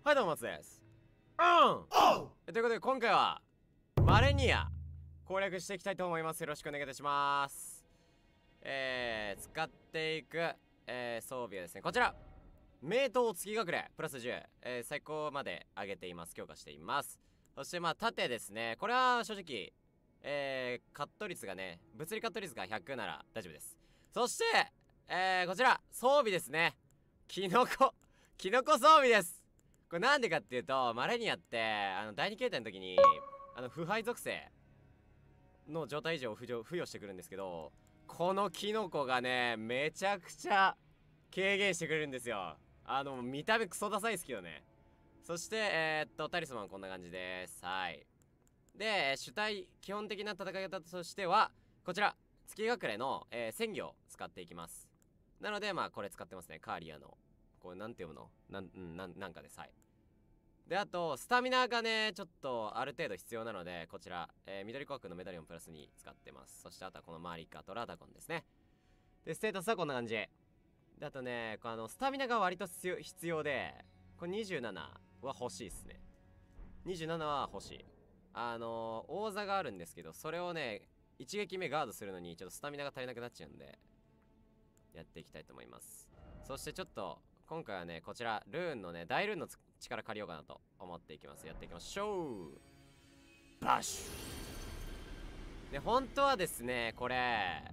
はいどうも松です。ということで今回はマレニア攻略していきたいと思います。よろしくお願いいたします。使っていく、装備はですね、こちら名刀月隠れプラス10、最高まで上げています。強化しています。そして盾ですね、これは正直カット率がね、物理カット率が100なら大丈夫です。そしてこちら装備ですね、キノコ装備です。これなんでかっていうと、マレニアって第2形態の時に腐敗属性の状態異常を付与してくるんですけど、このキノコがねめちゃくちゃ軽減してくれるんですよ。見た目クソダサいですけどね。そしてタリスマンはこんな感じです。はい。で主体基本的な戦い方としてはこちら月隠れの、鮮魚を使っていきます。なのでまあこれ使ってますね。カーリアのこれなんて読むのなんかです。はい。であとスタミナがねちょっとある程度必要なので、こちら、緑琥珀のメダリオンプラスに使ってます。そしてあとはこのマリカとラダゴンですね。でステータスはこんな感じで、あとねスタミナが割と必要で、これ27は欲しいっすね。27は欲しい。大座があるんですけど、それをね一撃目ガードするのにちょっとスタミナが足りなくなっちゃうんでやっていきたいと思います。そしてちょっと今回はねこちらルーンのね大ルーンの力借りようかなと思っていきます。やっていきましょう。バッシュで本当はですねこれ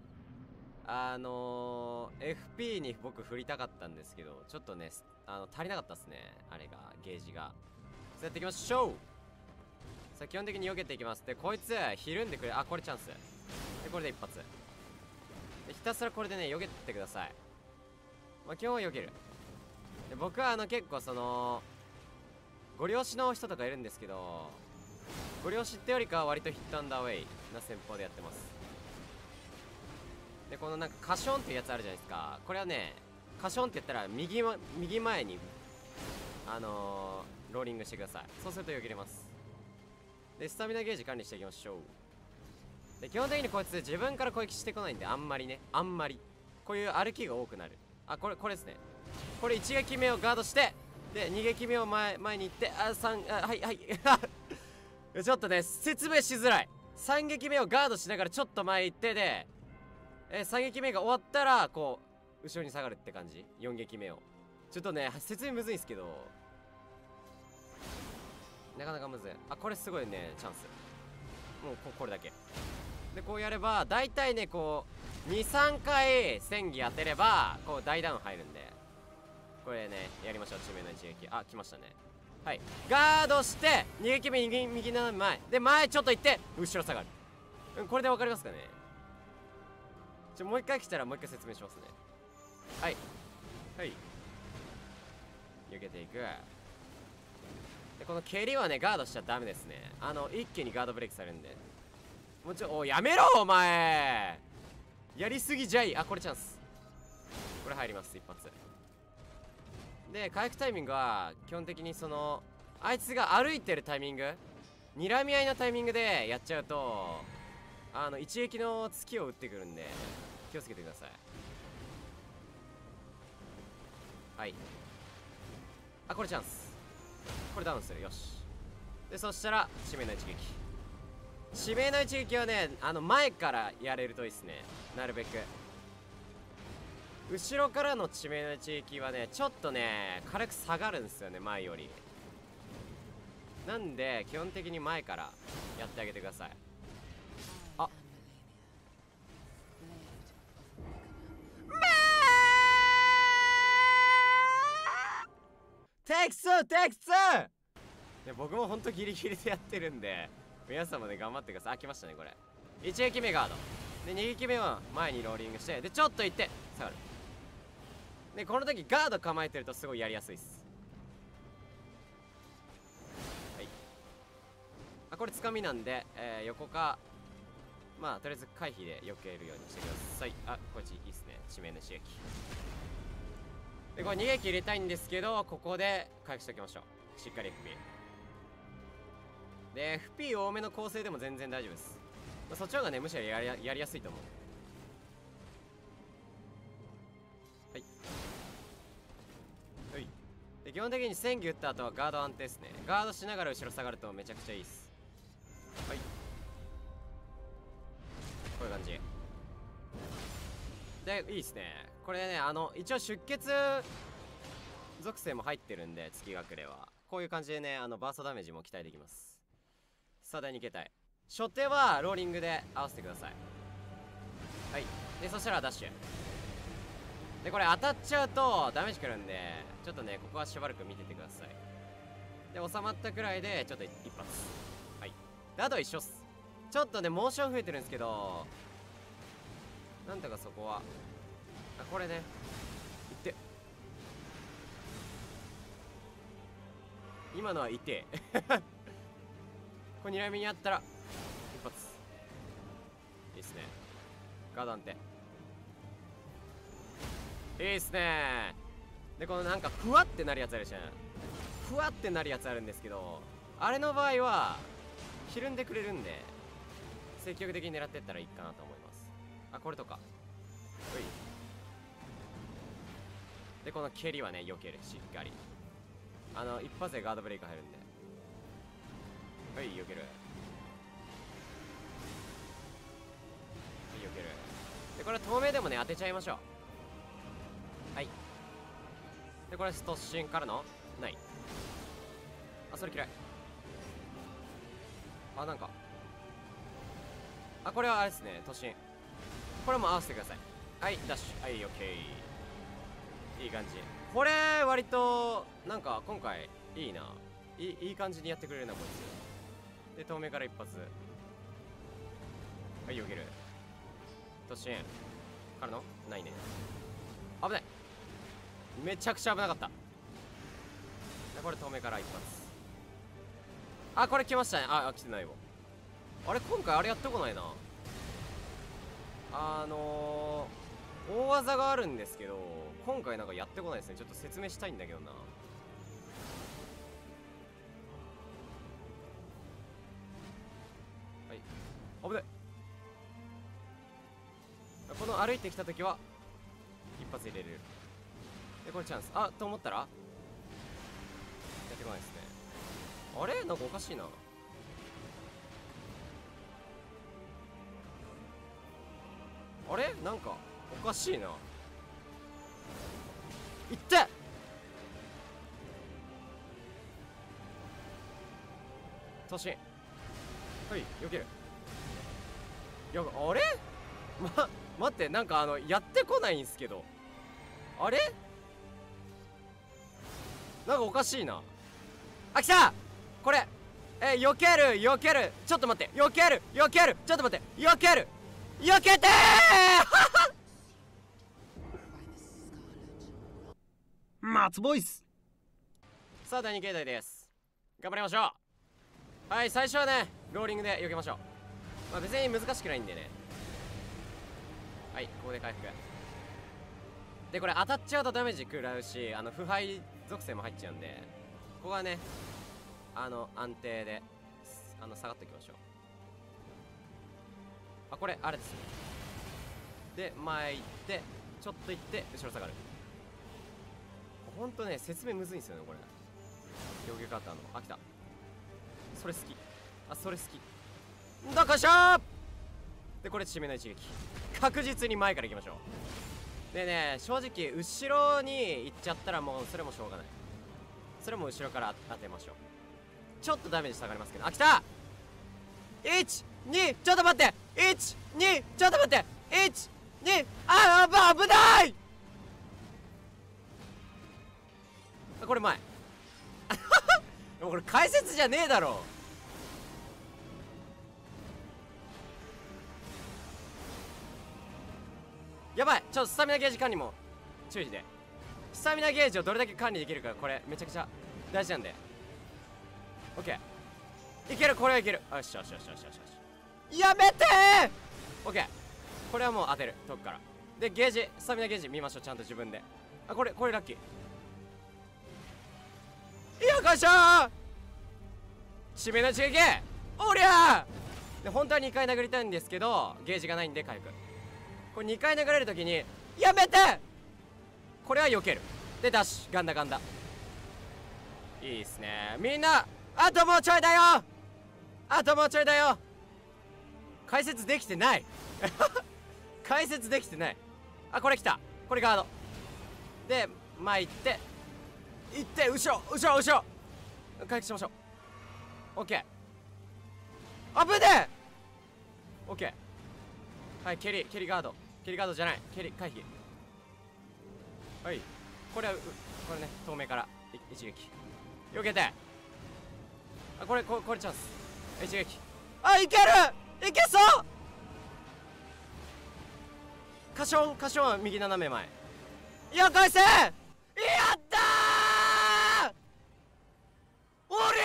FP に僕振りたかったんですけど、ちょっとね足りなかったっすね、あれがゲージが。さあやっていきましょう。さあ基本的に避けていきます。でこいつひるんでくれ、これチャンスで、これで一発でひたすらこれでね避けてください。基本は避ける。で僕は結構ご利用しの人とかいるんですけど、ご利用しってよりかは割とヒットアンダーウェイな戦法でやってます。でこのカションっていうやつあるじゃないですか。これはねカションって言ったら右前にローリングしてください。そうすると避けれます。でスタミナゲージ管理していきましょう。で基本的にこいつ自分から攻撃してこないんで、あんまりこういう歩きが多くなる。これですね。これ一撃目をガードして、で二撃目を前に行って、はいちょっとね説明しづらい。3撃目をガードしながらちょっと前行ってで、3撃目が終わったらこう後ろに下がるって感じ。4撃目をちょっとね説明むずいんすけど、なかなかむずい。これすごいねチャンス。もうこれだけでこうやれば大体ねこう 2,3 回戦技当てればこう大ダウン入るんで、これねやりましょう。致命の一撃来ましたね。はい、ガードして2撃目右斜め前で前ちょっと行って後ろ下がる。これで分かりますかね。もう一回来たらもう一回説明しますね。はい避けていく。でこの蹴りはねガードしちゃダメですね。一気にガードブレイクされるんで、もうやめろお前、やりすぎじゃい。これチャンス。これ入ります一発で。回復タイミングは基本的にあいつが歩いてるタイミング、睨み合いのタイミングでやっちゃうと一撃の突きを打ってくるんで気をつけてください。はいこれチャンス。これダウンする。よし。でそしたら致命の一撃。致命の一撃はね前からやれるといいっすね。なるべく後ろからの致命の一撃はねちょっとね軽く下がるんですよね、前より。なんで基本的に前からやってあげてください。テク2で僕もほんとギリギリでやってるんで、皆さんもね頑張ってください。来ましたねこれ。1撃目ガードで2撃目は前にローリングして、でちょっと行って下がる。でこの時ガード構えてるとすごいやりやすいっす。はいこれつかみなんで、横かとりあえず回避で避けるようにしてください。こっちいいっすね。致命の刺激でこれ2撃入れたいんですけど、ここで回復しておきましょう。しっかり FP で FP 多めの構成でも全然大丈夫です。そっちの方がねむしろやりやすいと思う。はいでで基本的に戦技打った後はガード安定ですね。ガードしながら後ろ下がるとめちゃくちゃいいっす。はい、こういう感じでいいっすね。これね、一応出血属性も入ってるんで、月隠れはこういう感じでね、バーストダメージも期待できます。さあ第2形態、初手はローリングで合わせてください。はい、でそしたらダッシュで、これ当たっちゃうとダメージくるんで、ちょっとねここはしばらく見ててください。で収まったくらいでちょっと一発。はい、であと一緒っす。ちょっとねモーション増えてるんですけど、なんとかそこはこれねいって今のはいてこれ睨みにあったら一発いいっすね。ガード安定いいっすね。でこのなんかふわってなるやつあるじゃん。ふわってなるやつあるんですけど、あれの場合はひるんでくれるんで積極的に狙ってったらいいかなと思います。あ、これとかういで、この蹴りはね避ける、しっかり一発でガードブレイク入るんで、はい、避ける、はい、避ける。でこれ透明でもね当てちゃいましょう。はい、でこれ突進からのない、あ、それ嫌い。あ、なんかこれはあれですね、突進、これも合わせてください。はい、ダッシュ、はい、オッケー、いい感じ。これ割となんか今回いいな、いい感じにやってくれるなこいつ。で透明から一発、はい、避ける、突進からのないね、危ない、めちゃくちゃ危なかった。でこれ透明から一発、これ来ましたね。来てないわ。あれ今回あれやってこないな。大技があるんですけど今回なんかやってこないですね。ちょっと説明したいんだけどな。はい、危ない。この歩いてきた時は一発入れれる。でこれチャンスと思ったらやってこないですね。あれなんかおかしいな。あれなんかおかしいな。いって突進、はい、避ける。いや、あれ待って、なんかやってこないんすけど、あれなんかおかしいな。来たこれ避ける避ける、ちょっと待って、避ける避ける、ちょっと待って、避ける避けて松ボイス。 さあ第2形態です。頑張りましょう。はい、最初はねローリングで避けましょう。別に難しくないんでね。はい、ここで回復で、これ当たっちゃうとダメージ食らうし、腐敗属性も入っちゃうんで、ここはね安定で下がっておきましょう。これあれですね。で前行ってちょっと行って後ろ下がる。ほんとね説明むずいんですよねこれ。避け方来た、それ好き、それ好き、どっこいしょー。でこれ締めの一撃、確実に前から行きましょう。でね、正直後ろに行っちゃったらもうそれもしょうがない。それも後ろから当てましょう。ちょっとダメージ下がりますけど、来た !1、2、ちょっと待って !1、2、ちょっと待って !1、2、危ない。これ前でもこれ解説じゃねえだろ。やばい、ちょっとスタミナゲージ管理も注意で。スタミナゲージをどれだけ管理できるか、これめちゃくちゃ大事なんで。 OK、 いける、これはいける。よしよしよしよしよし、やめてー。 OK、 これはもう当てるとこから。でゲージ、スタミナゲージ見ましょう、ちゃんと自分で。これラッキー。よっこいしょー、締めの一撃、おりゃー。で本当は2回殴りたいんですけどゲージがないんで回復。これ2回流れるときにやめて、これは避ける。でダッシュ、ガンダガンダいいっすね。みんなあともうちょいだよ、あともうちょいだよ。解説できてない解説できてない。あ、これ来た。これガードで前行って後ろ回復しましょう。オッケー。あぶねえ。オッケー。はい、蹴りガードじゃない、蹴り回避。はい、これはこれね、遠目から一撃避けて、あ、これチャンス。一撃。あ、いける、いけそう。カションは右斜め前。いや、返せ。やったー、おり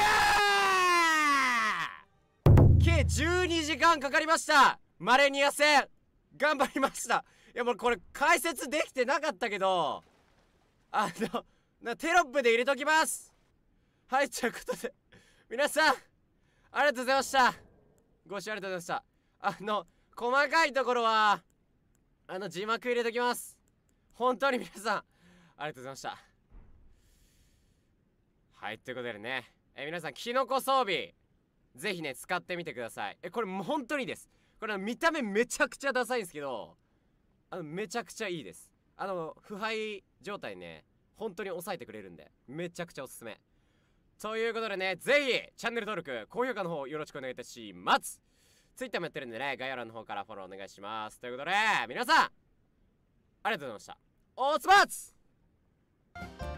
ゃー。計12時間かかりました。マレニア戦頑張りました。いや、もうこれ解説できてなかったけど、テロップで入れときます。はい、ということで皆さんありがとうございました。ご視聴ありがとうございました。細かいところは字幕入れときます。本当に皆さんありがとうございました。はい、ということでね、皆さんキノコ装備ぜひね使ってみてください。これもう本当にいいです。これ見た目めちゃくちゃダサいんですけど、めちゃくちゃいいです。腐敗状態ね本当に抑えてくれるんで、めちゃくちゃおすすめということでね、ぜひチャンネル登録高評価の方よろしくお願いいたします。Twitter もやってるんでね、概要欄の方からフォローお願いします。ということで皆さんありがとうございました。おつばつ。